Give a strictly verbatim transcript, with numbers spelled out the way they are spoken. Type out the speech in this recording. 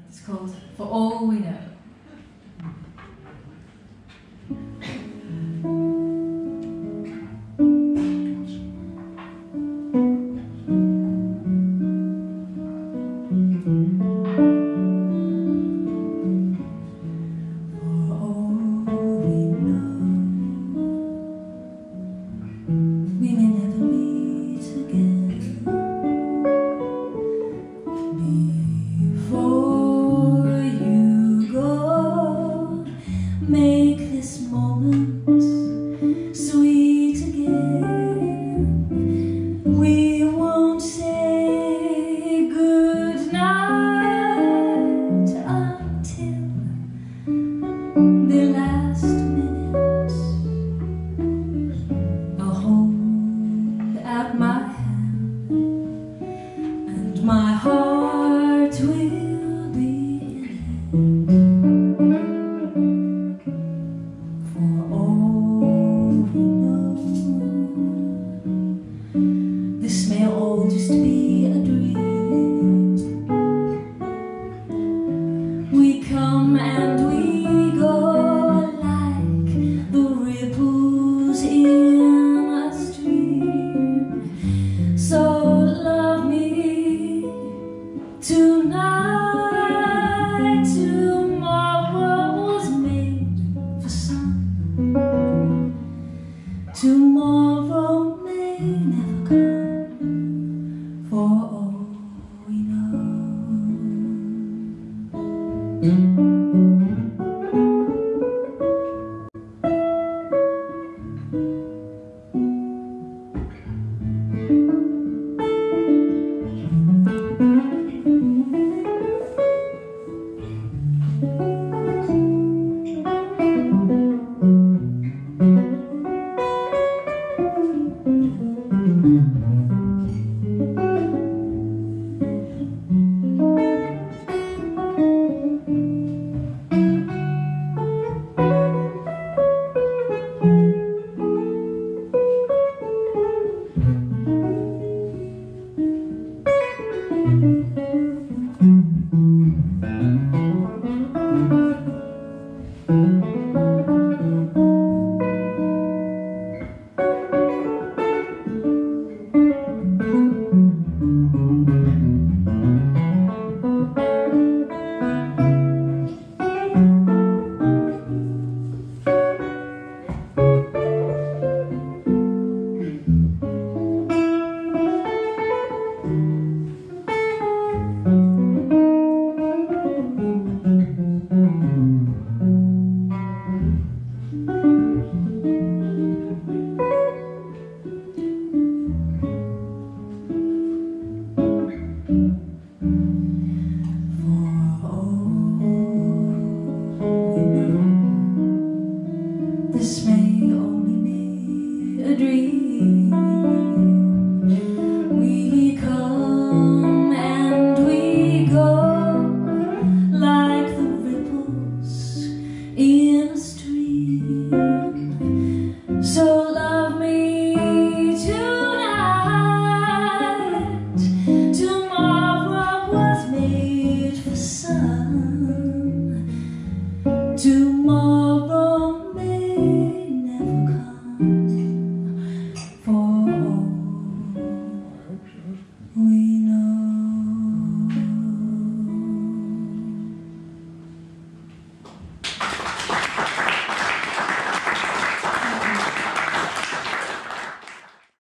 It's called For All We Know. We may never meet again. Before you go, make this moment sweet again. We won't say good night until the last minute. I'll hold out my hand, and my heart will be in it. For all we know, this may all just be a dream. We come and we go like the ripples in a stream. So love me tonight. Tomorrow was made for sun. Tomorrow may never come. For all we know. Mm-hmm.